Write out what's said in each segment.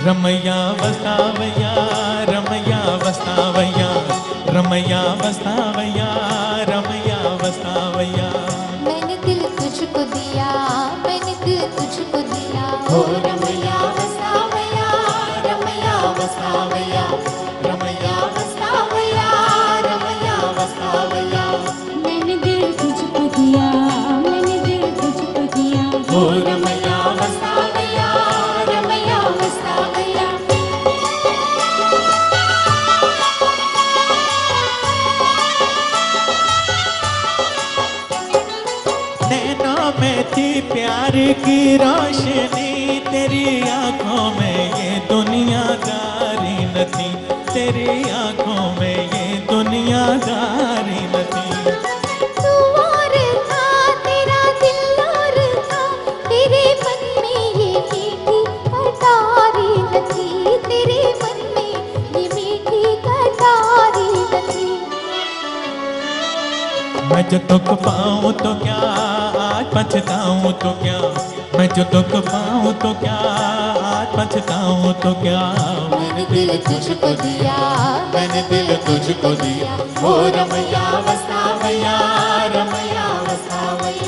रमैया वस्तावैया, रमैया वस्तावैया, रमैया वस्तावैया, रमैया वस्तावैया। मैंने दिल तुझको दिया, मैंने दिल तुझको दिया। हो रमैया वस्तावैया, रमैया वस्तावैया, रमैया वस्तावैया, रमैया वस्तावैया। मैंने दिल तुझको दिया, मैंने दिल तुझको दिया। हो रमैया वस्तावैया, रमैया वस्तावैया। नैनों में थी प्यार की रोशनी, तेरी आंखों में ये दुनियादारी न थी, तेरी आंखों में ये दुनियादारी न थी। तू और था, तेरा दिल और था, तेरे मन में ये मीठी कटारी न थी, तेरे मन में ये मीठी कटारी न थी। मैं जो दुख पाऊँ तो क्या, आज पछताऊँ तो क्या, मैं जो दुख पाऊँ तो क्या, आज पछताऊँ तो क्या। मैंने दिल तुझको दिया, मैंने दिल तुझको दिया। हो रमैया वस्तावैया, रमैया वस्तावैया।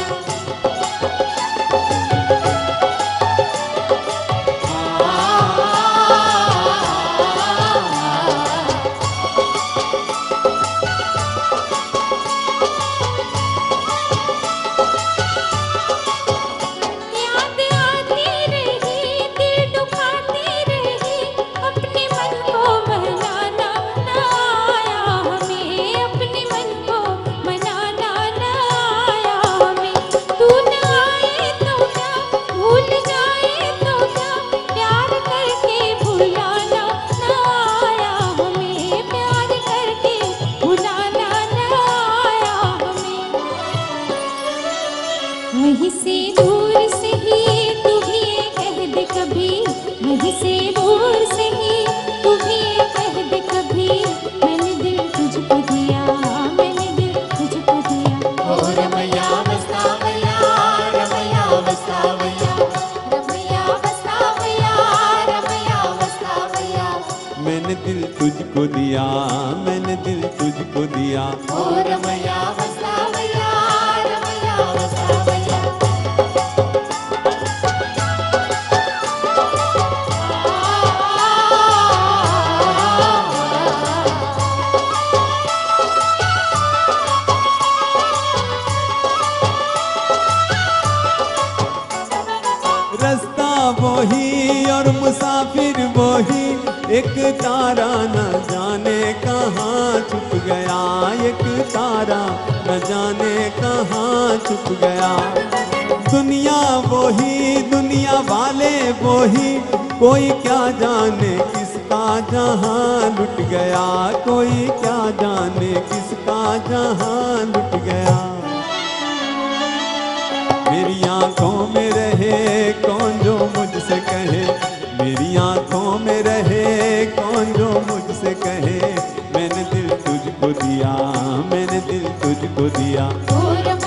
याद आती रही, दिल दुखाती रही, अपने मन को मनाना न आया हमें, अपने मन को मनाना न आया हमें। तू न आए तो क्या, भूल जाए तो क्या, प्यार करके भुलाना न आया हमें, प्यार करके भुलाना न आया हमें। वहीं से दूर से ही तू भी ये कह दे कभी, वहीं से दूर से ही तू भी ये कह दे कभी, मैंने दिल तुझको दिया, मैंने दिल तुझको दिया। हो रमैया वस्तावैया, रमैया वस्तावैया, रमैया वस्तावैया, रमैया वस्तावैया। मैंने दिल तुझको दिया, मैंने दिल तुझको दिया। हो रमैया वस्तावैया, रमैया वस्तावैया। रास्ता वही और मुसाफिर वही, एक तारा न जाने कहाँ छुप गया, एक तारा न जाने कहाँ छुप गया। दुनिया वही, दुनिया वाले वही, कोई क्या जाने किसका जहाँ लुट गया, कोई क्या जाने किसका जहाँ लुट गया। मेरी आंखों में रहे कौन जो मुझसे कहे, मेरी आंखों में रहे कौन जो मुझसे कहे, मैंने दिल तुझको दिया, मैंने दिल तुझको दिया। हो